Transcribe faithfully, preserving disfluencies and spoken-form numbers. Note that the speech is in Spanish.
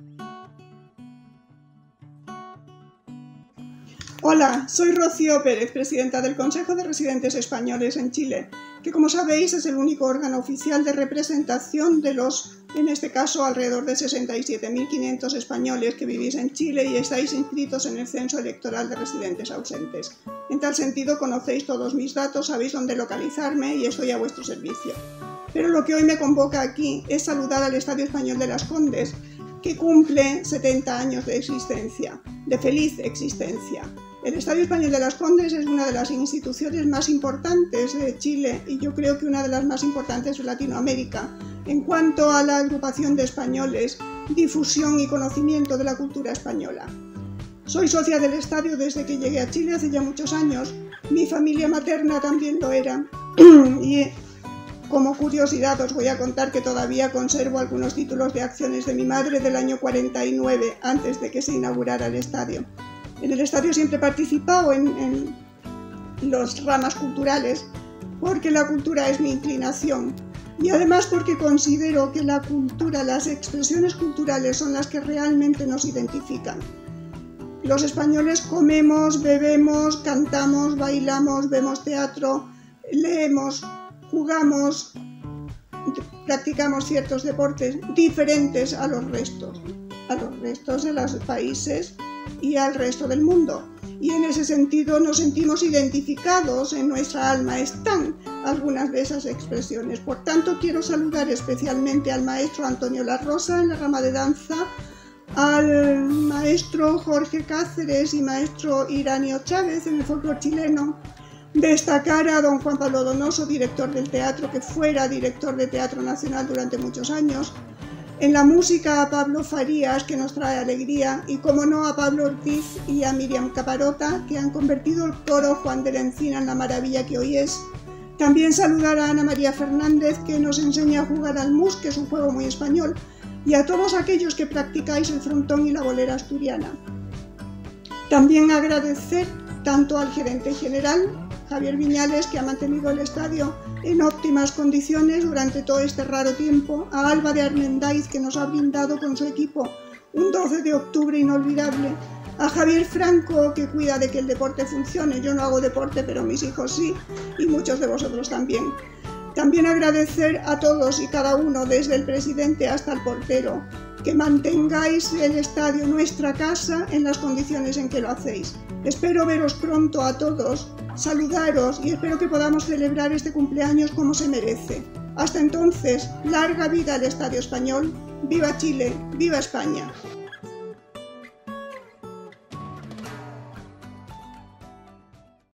Hola, soy Rocío Pérez, presidenta del Consejo de Residentes Españoles en Chile, que como sabéis es el único órgano oficial de representación de los, en este caso, alrededor de sesenta y siete mil quinientos españoles que vivís en Chile y estáis inscritos en el Censo Electoral de Residentes Ausentes. En tal sentido, conocéis todos mis datos, sabéis dónde localizarme y estoy a vuestro servicio. Pero lo que hoy me convoca aquí es saludar al Estadio Español de Las Condes, que cumple setenta años de existencia, de feliz existencia. El Estadio Español de Las Condes es una de las instituciones más importantes de Chile y yo creo que una de las más importantes de Latinoamérica en cuanto a la agrupación de españoles, difusión y conocimiento de la cultura española. Soy socia del estadio desde que llegué a Chile hace ya muchos años. Mi familia materna también lo era y como curiosidad os voy a contar que todavía conservo algunos títulos de acciones de mi madre del año cuarenta y nueve, antes de que se inaugurara el estadio. En el estadio siempre he participado en, en las ramas culturales porque la cultura es mi inclinación y además porque considero que la cultura, las expresiones culturales son las que realmente nos identifican. Los españoles comemos, bebemos, cantamos, bailamos, vemos teatro, leemos, jugamos, practicamos ciertos deportes diferentes a los restos, a los restos de los países y al resto del mundo. Y en ese sentido nos sentimos identificados, en nuestra alma están algunas de esas expresiones. Por tanto, quiero saludar especialmente al maestro Antonio La Rosa en la rama de danza, al maestro Jorge Cáceres y maestro Iranio Chávez en el folclore chileno. Destacar a don Juan Pablo Donoso, director del teatro, que fuera director de Teatro Nacional durante muchos años. En la música a Pablo Farías, que nos trae alegría, y como no a Pablo Ortiz y a Miriam Caparota, que han convertido el coro Juan de la Encina en la maravilla que hoy es. También saludar a Ana María Fernández, que nos enseña a jugar al mus, que es un juego muy español, y a todos aquellos que practicáis el frontón y la bolera asturiana. También agradecer tanto al gerente general, Javier Viñales, que ha mantenido el estadio en óptimas condiciones durante todo este raro tiempo, a Alba de Armendáiz, que nos ha brindado con su equipo un doce de octubre inolvidable, a Javier Franco, que cuida de que el deporte funcione. Yo no hago deporte, pero mis hijos sí, y muchos de vosotros también. También agradecer a todos y cada uno, desde el presidente hasta el portero, que mantengáis el estadio, nuestra casa, en las condiciones en que lo hacéis. Espero veros pronto a todos, saludaros y espero que podamos celebrar este cumpleaños como se merece. Hasta entonces, larga vida al Estadio Español, ¡viva Chile, viva España!